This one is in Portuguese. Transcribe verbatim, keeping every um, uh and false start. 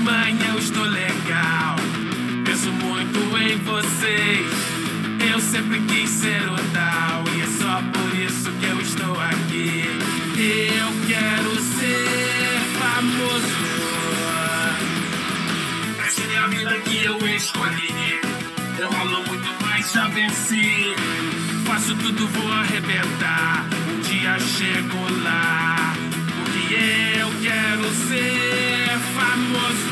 mãe, eu estou legal. Penso muito em vocês. Eu sempre quis ser o tal, e é só por isso que eu estou aqui. Eu quero ser famoso. Essa é a vida que eu escolhi. Eu ralo muito, mas já venci. Faço tudo, vou arrebentar. Um dia chego lá, porque eu quero ser famoso.